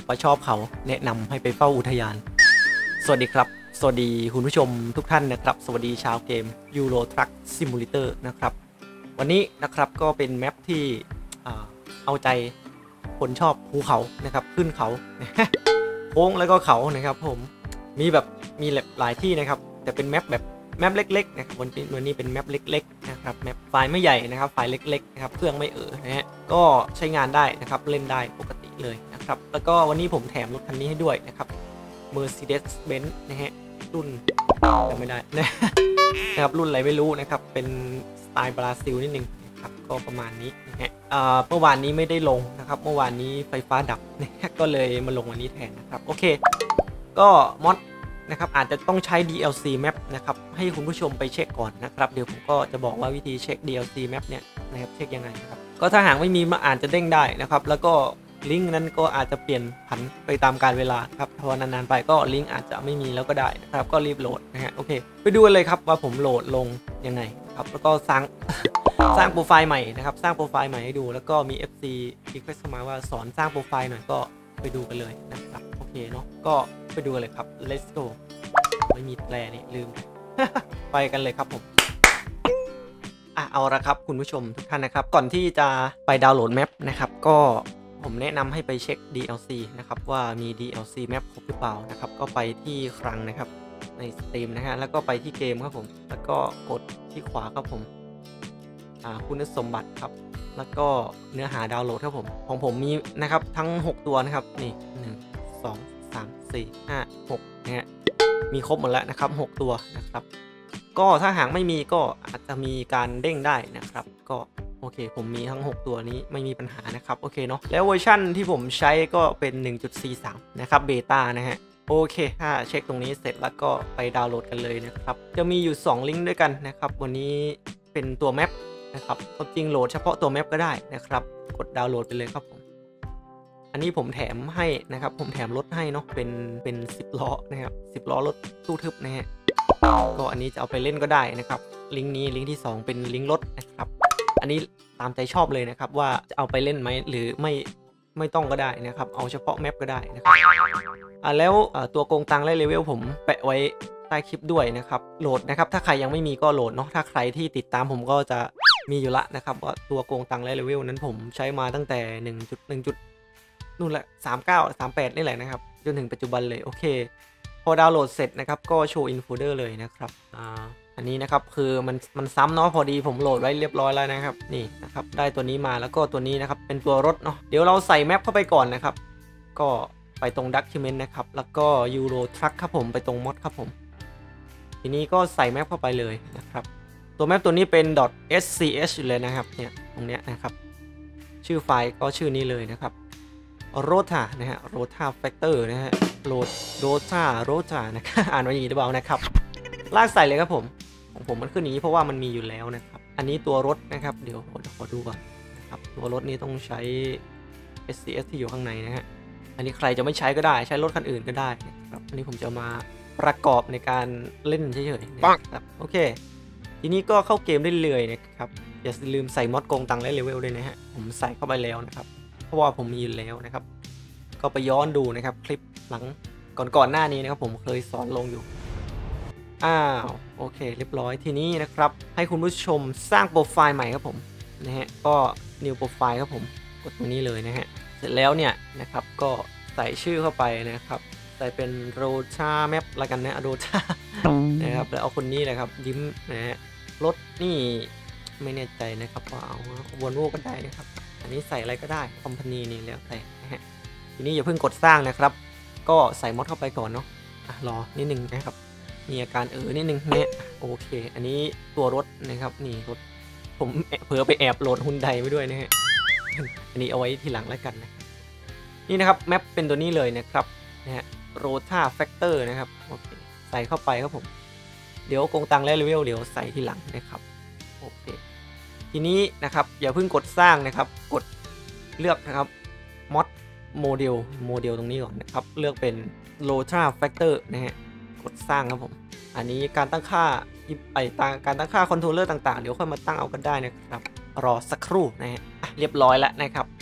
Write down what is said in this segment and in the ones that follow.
ก็ชอบเขาแนะนำให้ไปเฝ้าอุทยานสวัสดีครับสวัสดีคุณผู้ชมทุกท่านนะครับสวัสดีชาวเกม Euro Truck Simulator นะครับวันนี้นะครับก็เป็นแมปที่เอาใจคนชอบภูเขานะครับขึ้นเขาโค้งแล้วก็เขานะครับผมมีหลายที่นะครับแต่เป็นแมปเล็กๆนะครับวันนี้เป็นแมปเล็กๆนะครับแมปไฟล์ไม่ใหญ่นะครับไฟล์เล็กๆนะครับเครื่องไม่นะฮะก็ใช้งานได้นะครับเล่นได้ปกติเลยนะครับแล้วก็วันนี้ผมแถมรถคันนี้ให้ด้วยนะครับ Mercedes-Benz นะฮะรุ่นจำไม่ได้นะครับรุ่นอะไรไม่รู้นะครับเป็นสไตล์บราซิลนิดนึงนะครับก็ประมาณนี้นะฮะเมื่อวานนี้ไม่ได้ลงนะครับเมื่อวานนี้ไฟฟ้าดับนะก็เลยมาลงวันนี้แทนนะครับโอเคก็มอดนะครับอาจจะต้องใช้ DLC map นะครับให้คุณผู้ชมไปเช็คก่อนนะครับเดี๋ยวผมก็จะบอกว่าวิธีเช็ค DLC map เนี่ยนะครับเช็คยังไงนะครับก็ถ้าหากไม่มีมันอาจจะเด้งได้นะครับแล้วก็ลิงก์นั้นก็อาจจะเปลี่ยนผันไปตามกาลเวลาครับพอนานๆไปก็ลิงก์อาจจะไม่มีแล้วก็ได้นะครับก็รีบโหลดนะฮะโอเคไปดูกันเลยครับว่าผมโหลดลงยังไงครับแล้วก็สร้างโปรไฟล์ใหม่นะครับสร้างโปรไฟล์ใหม่ให้ดูแล้วก็มี FC request เข้ามาว่าสอนสร้างโปรไฟล์หน่อยก็ไปดูกันเลยนะครับโอเคเนาะก็ไปดูกันเลยครับ let's go ไม่มีแปลนี่ลืม ไปกันเลยครับผมเอาละครับคุณผู้ชมทุกท่านนะครับก่อนที่จะไปดาวน์โหลดแมปนะครับก็ผมแนะนำให้ไปเช็ค DLC นะครับว่ามี DLC map ครบหรือเปล่านะครับก็ไปที่คลังนะครับใน Steam นะฮะแล้วก็ไปที่เกมครับผมแล้วก็กดที่ขวาครับผมคุณสมบัติครับแล้วก็เนื้อหาดาวน์โหลดครับผมของผมมีนะครับทั้ง6ตัวนะครับนี่1 2 3 4 5 6นะฮะมีครบหมดแล้วนะครับ6ตัวนะครับก็ถ้าหากไม่มีก็อาจจะมีการเด้งได้นะครับก็โอเคผมมีทั้ง6ตัวนี้ไม่มีปัญหานะครับโอเคเนาะแล้วเวอร์ชั่นที่ผมใช้ก็เป็น 1.43 นะครับเบต้านะฮะโอเคถ้าเช็คตรงนี้เสร็จแล้วก็ไปดาวน์โหลดกันเลยนะครับจะมีอยู่2ลิงก์ด้วยกันนะครับวันนี้เป็นตัวแมปนะครับความจริงโหลดเฉพาะตัวแมปก็ได้นะครับกดดาวน์โหลดไปเลยครับผมอันนี้ผมแถมให้นะครับผมแถมรถให้เนาะเป็น10ล้อนะครับ10ล้อรถตู้ทึบนะฮะก็อันนี้จะเอาไปเล่นก็ได้นะครับลิงก์นี้ลิงก์ที่2เป็นลิงก์รถนะครับอันนี้ตามใจชอบเลยนะครับว่าจะเอาไปเล่นไหมหรือไม่ต้องก็ได้นะครับเอาเฉพาะแมปก็ได้นะครับแล้วตัวโกงตังและเลเวลผมแปะไว้ใต้คลิปด้วยนะครับโหลดนะครับถ้าใครยังไม่มีก็โหลดเนาะถ้าใครที่ติดตามผมก็จะมีอยู่ละนะครับว่าตัวโกงตังและเลเวลนั้นผมใช้มาตั้งแต่ 1.1 นู่นแหละ39 38นี่แหละนะครับจนถึงปัจจุบันเลยโอเคพอดาวน์โหลดเสร็จนะครับก็โชว์อินโฟลเดอร์เลยนะครับอันนี้นะครับคือมันซ้ำเนาะพอดีผมโหลดไว้เรียบร้อยแล้วนะครับนี่นะครับได้ตัวนี้มาแล้วก็ตัวนี้นะครับเป็นตัวรถเนาะเดี๋ยวเราใส่แมปเข้าไปก่อนนะครับก็ไปตรง Document นะครับแล้วก็ Euro Truck ครับผมไปตรง Mod ครับผมทีนี้ก็ใส่แมปเข้าไปเลยนะครับตัวแมปตัวนี้เป็น .sch เลยนะครับเนี่ยตรงเนี้ยนะครับชื่อไฟล์ก็ชื่อนี้เลยนะครับโรธานะฮะโรธาแฟกเตอร์นะฮะโรธานะครับอ่านว่าอย่างนี้หรือเปล่านะครับลากใส่เลยครับผมของผมมันขึ้นอย่างนี้เพราะว่ามันมีอยู่แล้วนะครับอันนี้ตัวรถนะครับเดี๋ยวขอดูก่อนนะครับตัวรถนี้ต้องใช้ SCS ที่อยู่ข้างในนะฮะอันนี้ใครจะไม่ใช้ก็ได้ใช้รถคันอื่นก็ได้นะครับอันนี้ผมจะมาประกอบในการเล่นเฉยๆนะครับโอเคทีนี้ก็เข้าเกมได้เลยนะครับอย่าลืมใส่มอดโกงตังและเลเวลด้วยนะฮะผมใส่เข้าไปแล้วนะครับเพราะว่าผมมีอยู่แล้วนะครับก็ไปย้อนดูนะครับคลิปหลังก่อนหน้านี้นะครับผมเคยสอนลงอยู่โอเคเรียบร้อยทีนี้นะครับให้คุณผู้ชมสร้างโปรไฟล์ใหม่ครับผมนะฮะก็ new โปรไฟล์ครับผมกดตรงนี้เลยนะฮะเสร็จแล้วเนี่ยนะครับก็ใส่ชื่อเข้าไปนะครับใส่เป็นโรชาแมปละกันนะโรชานะครับแล้วเอาคนนี้เลยครับยิ้มนะฮะรถนี่ไม่แน่ใจนะครับว่าเอาวนโวก็ได้นะครับอันนี้ใส่อะไรก็ได้คอมพานีนี่แล้วแต่นะฮะทีนี้อย่าเพิ่งกดสร้างนะครับก็ใส่มอดเข้าไปก่อนเนาะรอนิดนึงนะครับมีอาการนิดนึงเนี่ยโอเคอันนี้ตัวรถนะครับนี่รถผมเผลอไปแอบโหลดฮุนไดไว้ด้วยนะฮะอันนี้เอาไว้ทีหลังแล้วกันนะนี่นะครับแมปเป็นตัวนี้เลยนะครับนะฮะโรธาแฟกเตอร์นะครับโอเคใส่เข้าไปครับผมเดี๋ยวกงตังและเลเวลเดี๋ยวใส่ทีหลังนะครับโอเคทีนี้นะครับอย่าเพิ่งกดสร้างนะครับกดเลือกนะครับมอดโมเดลตรงนี้ก่อนนะครับเลือกเป็นโรธาแฟกเตอร์นะฮะกดสร้างครับผมอันนี้การตั้งค่าการตั้งค่าคอนโทรลเลอร์ต่างๆเดี๋ยวค่อยมาตั้งเอากันได้นะครับรอสักครู่นะฮะเรียบร้อยแล้วนะครับ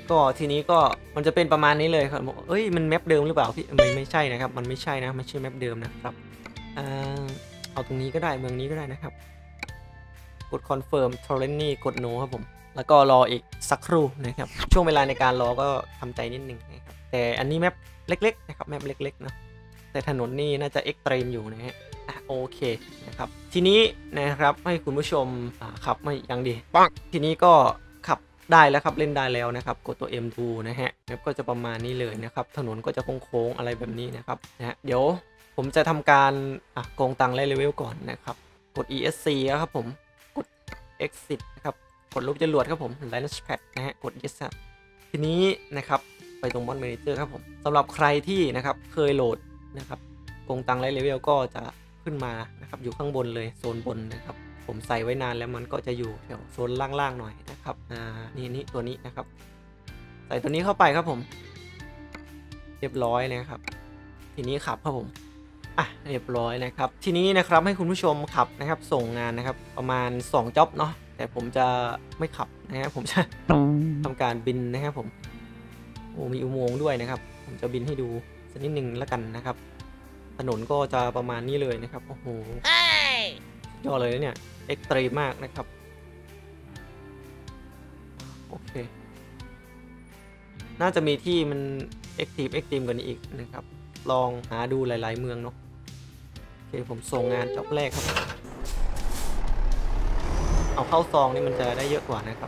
ก็ทีนี้ก็มันจะเป็นประมาณนี้เลยครับเอ้ยมันแมปเดิมหรือเปล่าพี่ไม่ใช่นะครับมันไม่ใช่นะไม่ใช่แมปเดิมนะครับเอาตรงนี้ก็ได้เมืองนี้ก็ได้นะครับกด confirm torrent นี่กด no ครับผมแล้วก็รออีกสักครู่นะครับช่วงเวลาในการรอก็ทำใจนิดนึงนะครับแต่อันนี้แมปเล็กๆนะครับแมปเล็กๆนะแต่ถนนนี่น่าจะเอ็กตรีมอยู่นะฮะโอเคนะครับทีนี้นะครับให้คุณผู้ชมขับไม่ยังดีปังทีนี้ก็ขับได้แล้วครับเล่นได้แล้วนะครับกดตัว M2 นะฮะแล้วก็จะประมาณนี้เลยนะครับถนนก็จะโค้งๆอะไรแบบนี้นะครับเดี๋ยวผมจะทำการโกงตังค์และเลเวลก่อนนะครับกด ESC ครับผมกด Exit นะครับกดรูปจรวดครับผม Launchpad นะฮะกด Yes ทีนี้นะครับไปตรง Mod Manager ครับผมสำหรับใครที่นะครับเคยโหลดนะครับโกงตังค์และเลเวลก็จะขึ้นมานะครับอยู่ข้างบนเลยโซนบนนะครับผมใส่ไว้นานแล้วมันก็จะอยู่แถวโซนล่างๆหน่อยนะครับนี่ตัวนี้นะครับใส่ตัวนี้เข้าไปครับผมเรียบร้อยนะครับทีนี้ขับครับผมเรียบร้อยนะครับทีนี้นะครับให้คุณผู้ชมขับนะครับส่งงานนะครับประมาณ2จ็อบเนาะแต่ผมจะไม่ขับนะครับผมจะทำการบินนะครับผมมีอุโมงค์ด้วยนะครับผมจะบินให้ดูสักนิดนึงแล้วกันนะครับถนนก็จะประมาณนี้เลยนะครับโอ้โหยอดเลยเนี่ยเอ็กตรีมมากนะครับโอเคน่าจะมีที่มันเอ็กตรีมกว่านี้อีกนะครับลองหาดูหลายๆเมืองเนาะโอเคผมส่งงานจ็อบแรกครับเอาเข้าซองนี่มันจะได้เยอะกว่านะครับ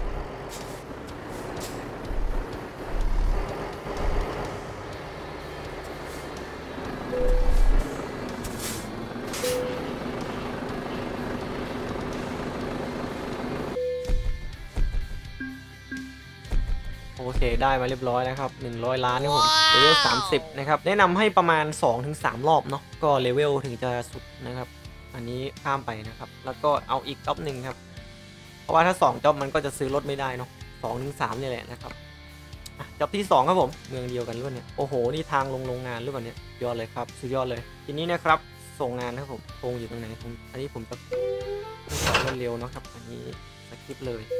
โอเคได้มาเรียบร้อยนะครับ100 ล้านครับผมเลเวล30นะครับแนะนำให้ประมาณ 2-3 รอบเนาะก็เลเวลถึงจะสุดนะครับอันนี้ข้ามไปนะครับแล้วก็เอาอีกจ็อบหนึ่งครับเพราะว่าถ้า2จ็อบมันก็จะซื้อรถไม่ได้เนาะ2-3นี่แหละนะครับจ็อบที่2ครับผมเมืองเดียวกันหรือเปล่าเนี่ยโอ้โหนี่ทางลงโรงงานหรือเปล่าเนี่ยยอดเลยครับสุดยอดเลยทีนี้นะครับส่งงานครับผมตรงอยู่ตรงไหนอันนี้ผมจะเร็วๆเนาะครับอันนี้สคริปต์เลย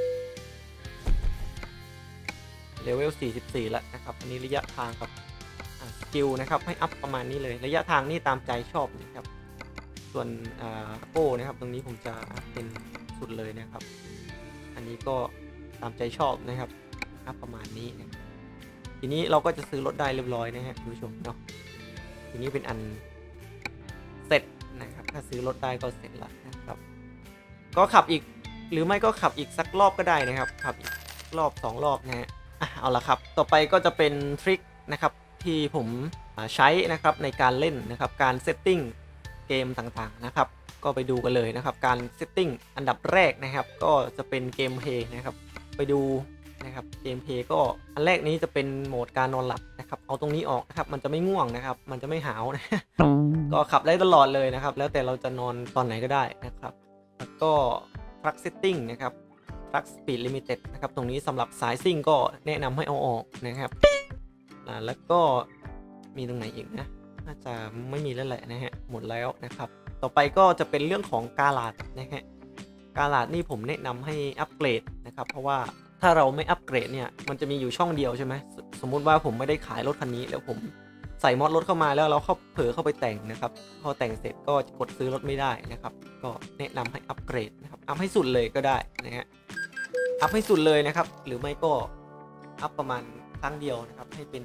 เลเวล44แล้วนะครับอันนี้ระยะทางกับสกิลนะครับให้อัพประมาณนี้เลยระยะทางนี่ตามใจชอบนะครับส่วนโก้นะครับตรงนี้ผมจะเป็นสุดเลยนะครับอันนี้ก็ตามใจชอบนะครับอัพประมาณนี้นะทีนี้เราก็จะซื้อรถได้เรียบร้อยนะฮะคุณผู้ชมเนาะทีนี้เป็นอันเสร็จนะครับถ้าซื้อรถได้ก็เสร็จแล้วนะครับก็ขับอีกหรือไม่ก็ขับอีกสักรอบก็ได้นะครับขับอีกรอบ2 รอบนะฮะเอาละครับต่อไปก็จะเป็นทริคนะครับที่ผมใช้นะครับในการเล่นนะครับการเซตติ้งเกมต่างๆนะครับก็ไปดูกันเลยนะครับการเซตติ้งอันดับแรกนะครับก็จะเป็นเกมเพลย์นะครับไปดูนะครับเกมเพลย์ก็อันแรกนี้จะเป็นโหมดการนอนหลับนะครับเอาตรงนี้ออกนะครับมันจะไม่ง่วงนะครับมันจะไม่หาวนะก็ขับได้ตลอดเลยนะครับแล้วแต่เราจะนอนตอนไหนก็ได้นะครับแล้วก็ทรัคเซตติ้งนะครับTruck Speed Limited นะครับตรงนี้สำหรับสายซิ่งก็แนะนำให้เอาออกนะครับแล้วก็มีตรงไหนอีกนะน่าจะไม่มีแล้วแหละนะฮะหมดแล้วนะครับต่อไปก็จะเป็นเรื่องของกาลาดนะฮะกาลาดนี่ผมแนะนำให้อัปเกรดนะครับเพราะว่าถ้าเราไม่อัปเกรดเนี่ยมันจะมีอยู่ช่องเดียวใช่ไหมสมมุติว่าผมไม่ได้ขายรถคันนี้แล้วผมใส่มอดรถเข้ามาแล้วเราเผลอเข้าไปแต่งนะครับพอแต่งเสร็จก็กดซื้อรถไม่ได้นะครับก็แนะนำให้อัปเกรดนะครับอัพให้สุดเลยก็ได้นะฮะอัพให้สุดเลยนะครับหรือไม่ก็อัพประมาณครั้งเดียวนะครับให้เป็น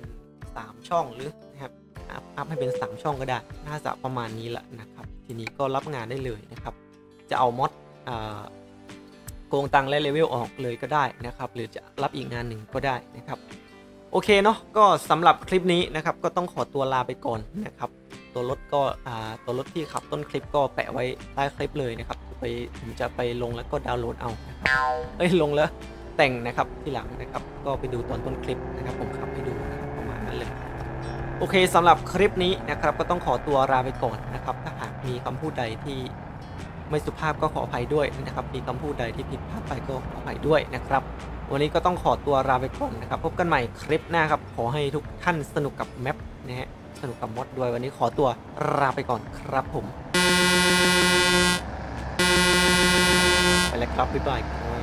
3ช่องหรือนะครับอัพให้เป็น3ช่องก็ได้น่าจะประมาณนี้แหละนะครับทีนี้ก็รับงานได้เลยนะครับจะเอามอดโกงตังและเลเวลออกเลยก็ได้นะครับหรือจะรับอีกงานหนึ่งก็ได้นะครับโอเคเนาะก็สำหรับคลิปนี้นะครับก็ต้องขอตัวลาไปก่อนนะครับตัวรถก็ตัวรถที่ขับต้นคลิปก็แปะไว้ใต้คลิปเลยนะครับผมจะไปลงแล้วก็ดาวน์โหลดเอานะครับลงแล้วแต่งนะครับทีหลังนะครับก็ไปดูตอนต้นคลิปนะครับผมขับให้ดูนะครับประมาณนั้นเลยโอเคสำหรับคลิปนี้นะครับก็ต้องขอตัวลาไปก่อนนะครับถ้าหากมีคำพูดใดที่ไม่สุภาพก็ขออภัยด้วยนะครับมีคำพูดใดที่ผิดพลาดไปก็ขออภัยด้วยนะครับวันนี้ก็ต้องขอตัวลาไปก่อนนะครับพบกันใหม่คลิปหน้าครับขอให้ทุกท่านสนุกกับแมปนะฮะสนุกกับมอดด้วยวันนี้ขอตัวลาไปก่อนครับผมไปแล้วครับบ๊ายบาย